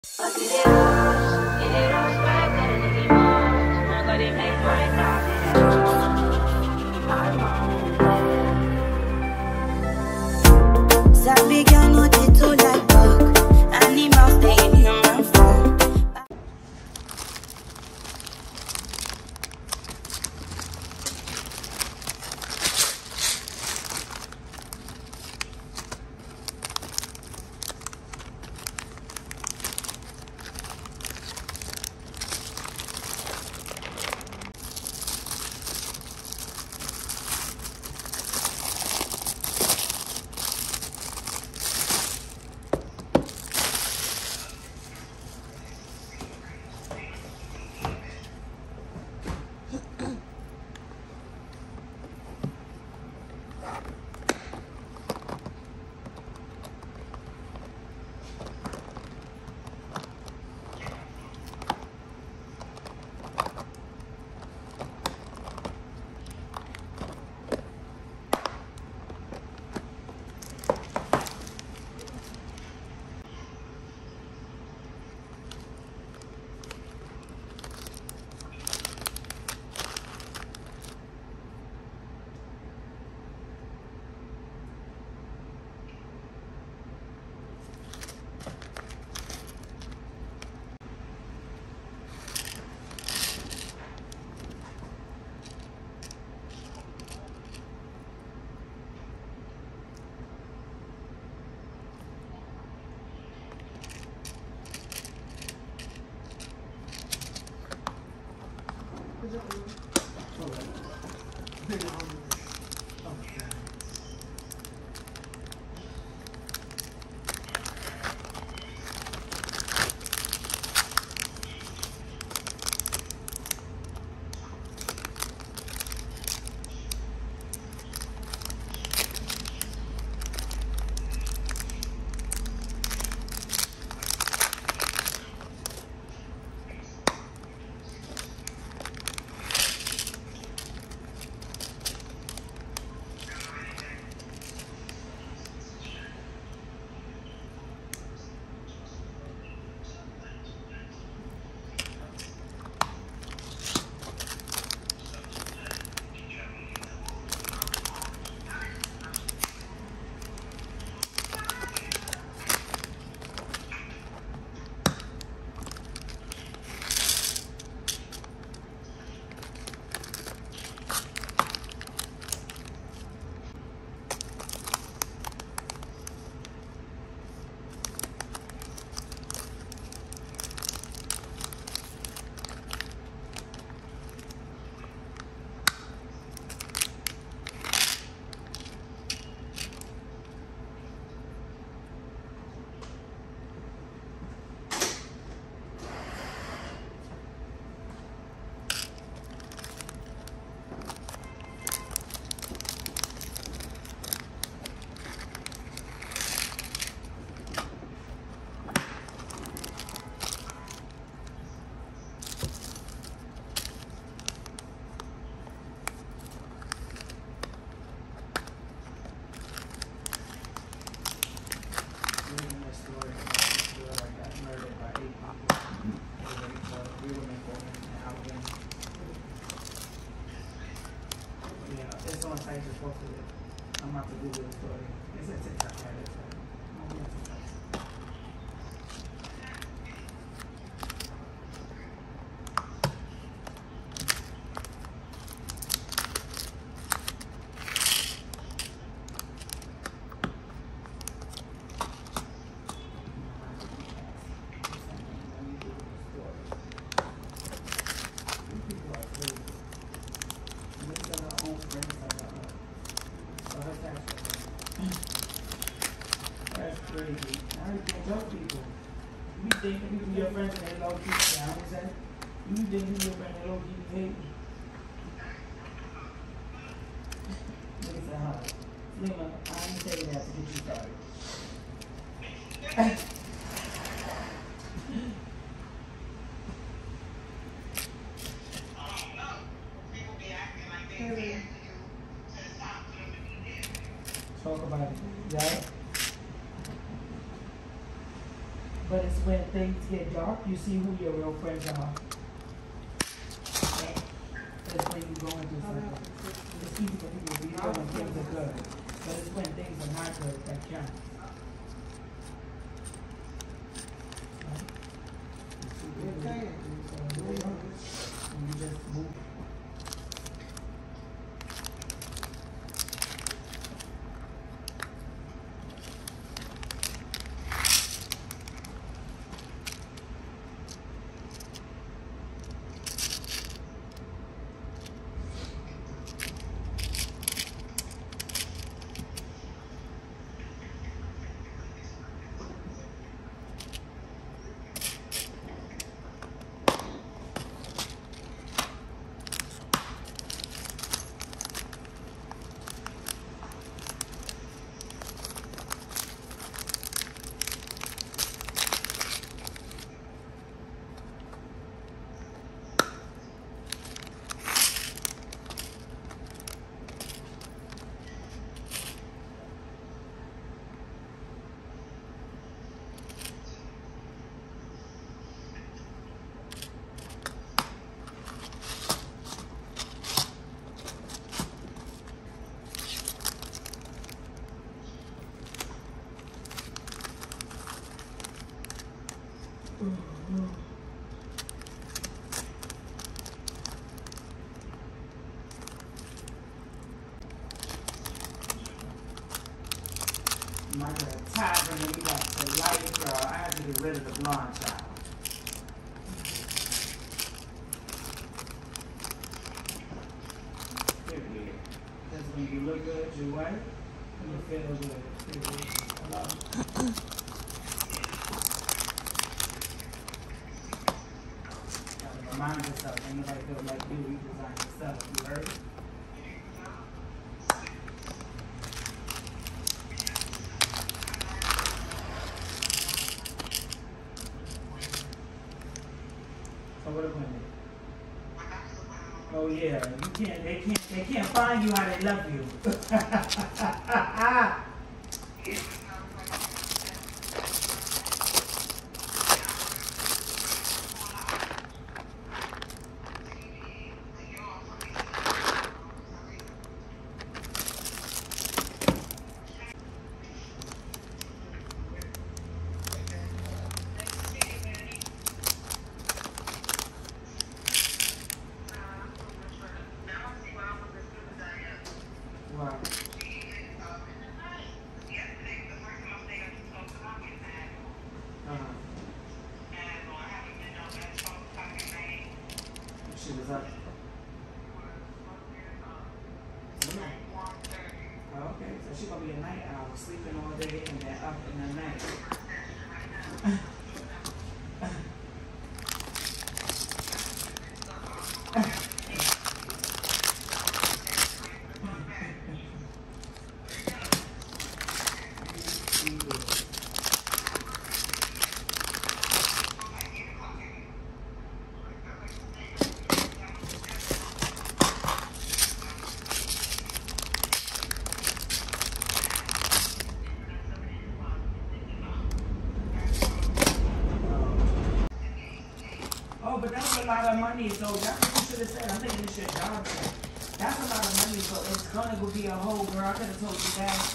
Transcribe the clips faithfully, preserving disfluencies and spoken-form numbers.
Sabi girl no dey too like talk. Animals dey in human form. I'm about to Google the story. It's a TikTok right there. That's crazy. Now you can't tell people. You think people be your friends and they low key, you know what I'm saying? You think people be your friends and they low key be hating. Nigga said, huh? Lima, I ain't say that to get you started. Talk about it, yeah? But it's when things get dark, you see who your real friends are. That's when you're going through something. It's easy for people to be there when things are good. But it's when things are not good that count. Right? And you just move. My girl, Ty bringing me back to life, girl. I had to get rid of the blonde child. Period. Because when you look good, you're white, and you feel good. Period. Hello? Gotta remind yourself, ain't nobody feel like you. You design yourself. You heard? What a women. Oh yeah, you can't. They can't. They can't find you how they love you. Wow. Uh-huh. She was up. Oh, okay, so she's gonna be a night owl, sleeping all day and then up in the night. Oh, but that's a lot of money, so that's what you should have said. I'm thinking this shit job. That's a lot of money, so it's gonna go be a whole girl. I could have told you that.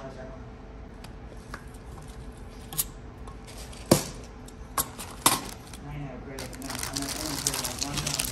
I ain't have great enough. I'm not only great like one time.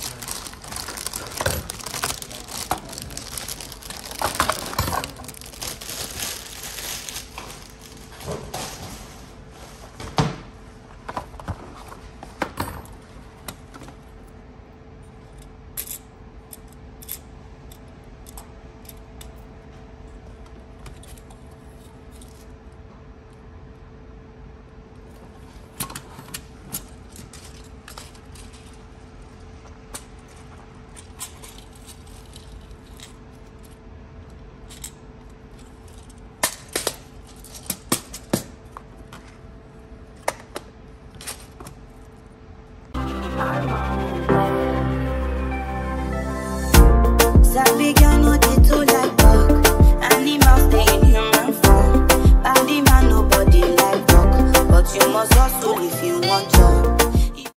Sabi ka no te